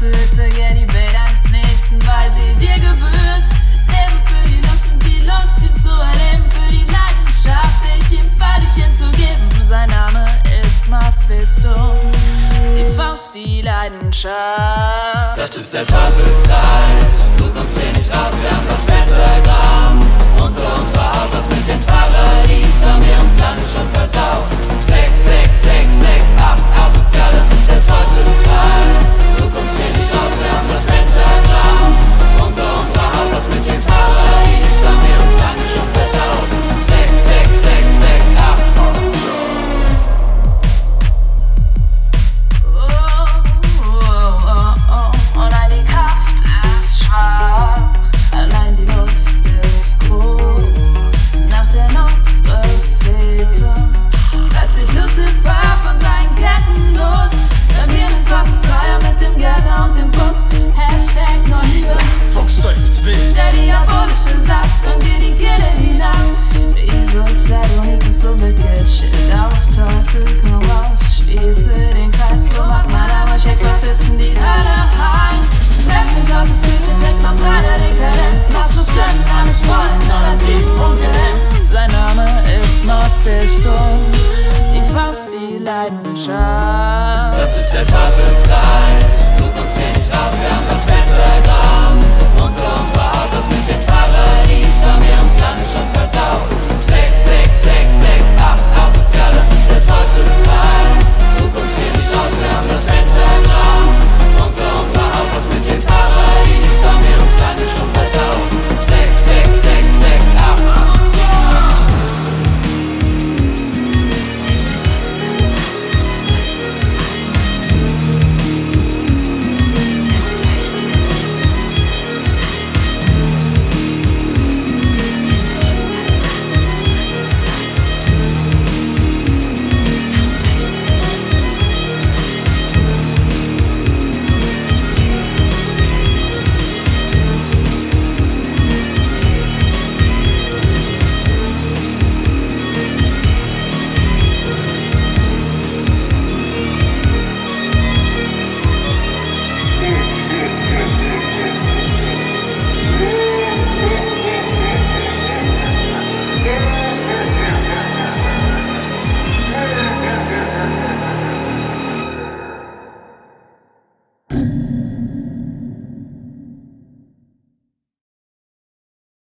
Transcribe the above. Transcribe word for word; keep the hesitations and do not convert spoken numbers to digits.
erfüllt, begehr die Welt eines Nächsten, weil sie dir gebührt. Leben für die Lust und die Lust, ihn zu erleben, für die Leidenschaft, dich ihm völlig hinzugeben. Sein Name ist Mephisto, die Faust, die Leidenschaft. Das ist der Teufelskreis, du kommst hier nicht raus, wir haben das Pentagramm unter unserer Haut, das mit dem Paradies haben wir uns lange schon